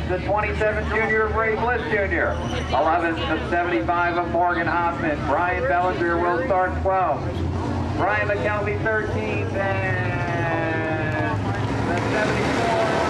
the 27 junior of Ray Bliss Jr. 11, the 75 of Morgan Hoffman. Brian Bellinger will start 12. Brian McKelvey 13th, and the 74.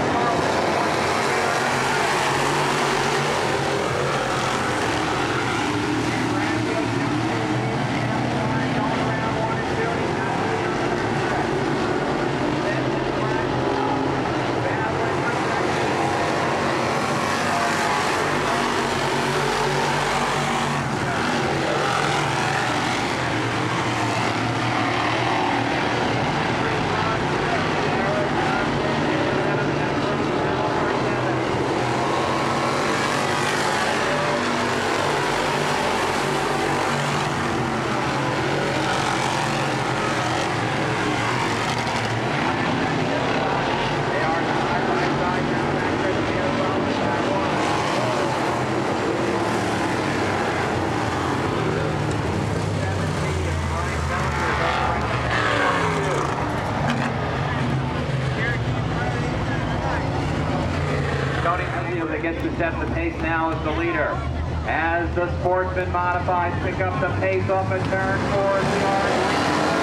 That gets to set the pace now as the leader. As the Sportsman modifies pick up the pace off a turn towards the arc.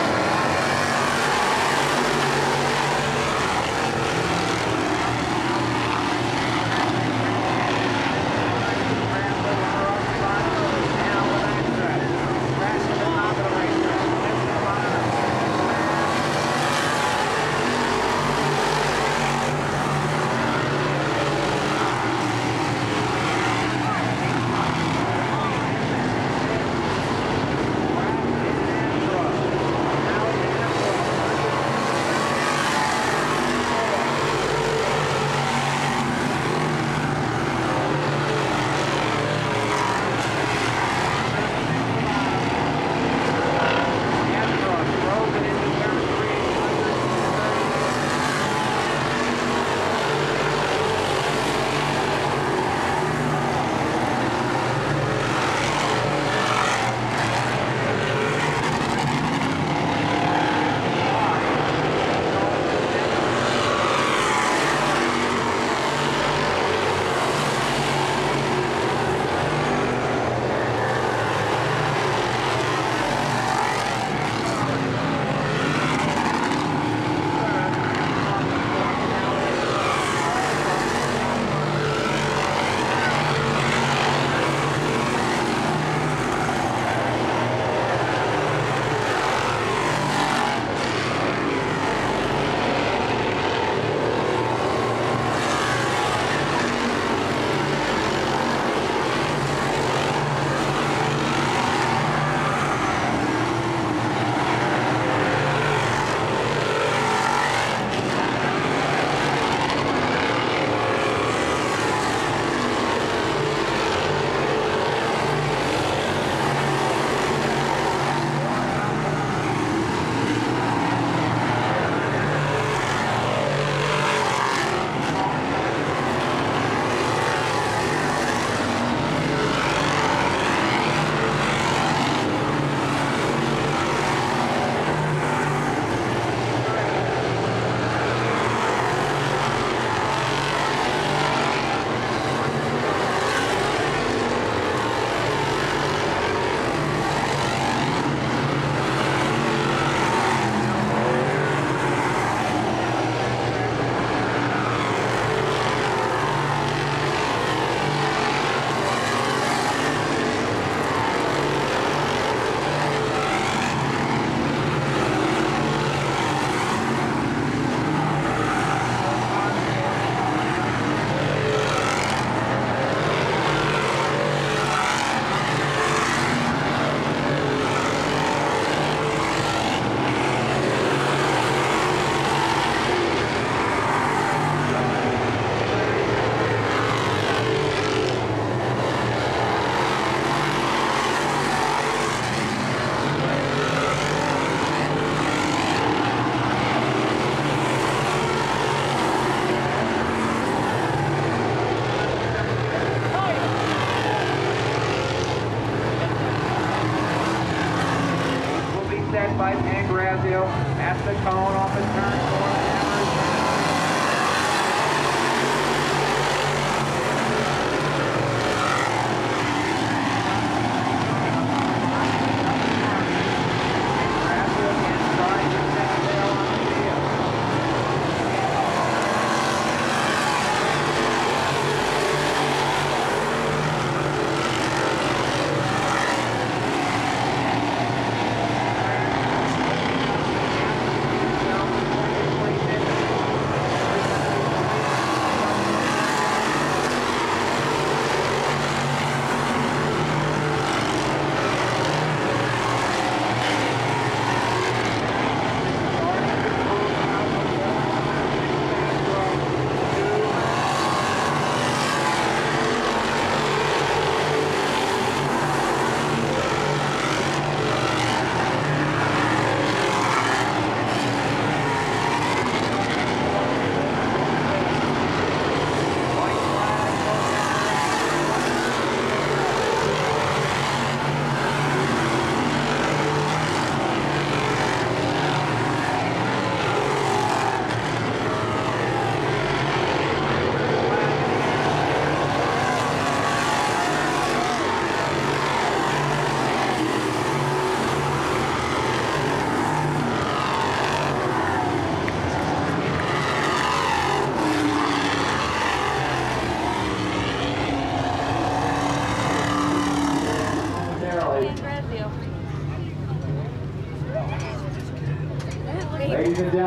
By Pangrazio at the cone off the turn.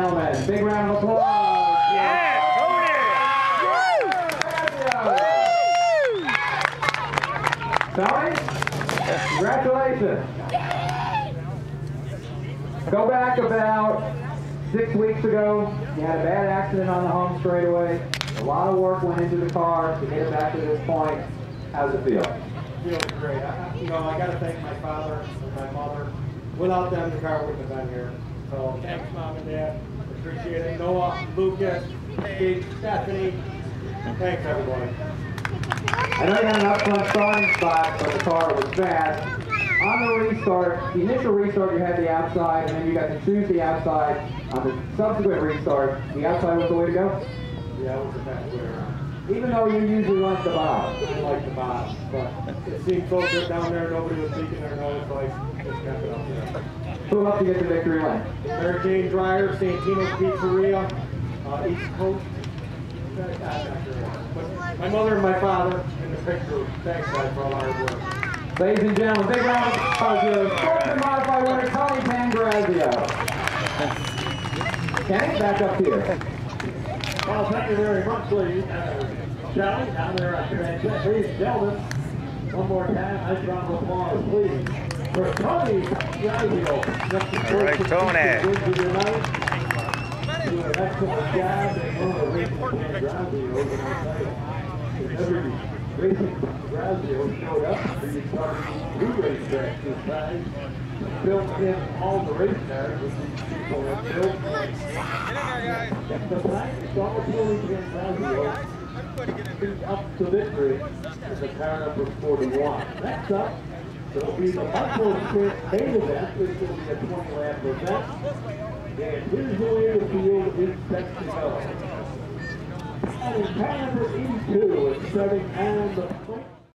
gentlemen, big round of applause. Yeah, Tony, congratulations. Go back about 6 weeks ago. You had a bad accident on the home straightaway. A lot of work went into the car to get it back to this point. How does it feel? Feels great. I got to thank my father and my mother. Without them, the car wouldn't have been here. So thanks, Mom and Dad. Appreciate it. Noah, Lucas, Kate, Stephanie. Thanks, everybody. I know you had an upfront starting spot, but the car was fast. On the restart, the initial restart, you had the outside, and then you got to choose the outside. On the subsequent restart, the outside was the way to go? Yeah, it was the best way around. Even though you usually like the bottom. I like the bottom, but it seemed so good down there. Nobody was leaking their nose, so I just kept it up there. Who helped you get the victory lane? Mary Jane Dreyer, Santino's Pizzeria, East Coast. But my mother and my father in the picture. Thanks, guys, for all our hard work. Ladies and gentlemen, big round of applause to Sportsman Modified winner Tony Pangrazio. Kenny, back up here. Well, thank you very much, ladies. Shelley, down there at Ladies and gentlemen, one more time, nice round of applause, please. For Tony Pangrazio. All right, Tony. Doing an excellent job and one of the racing Pangrazio. Every racing Pangrazio showed up for you starting new racetracks this time. Built in all the race cars with these people that built. The practice all Tony Pangrazio is up to victory in the car number 41. Next up, it'll be the Buffalo Sprint main event, which will be a 20-lap event. And here's the way the field is set to go. And in car number 82, it's starting on the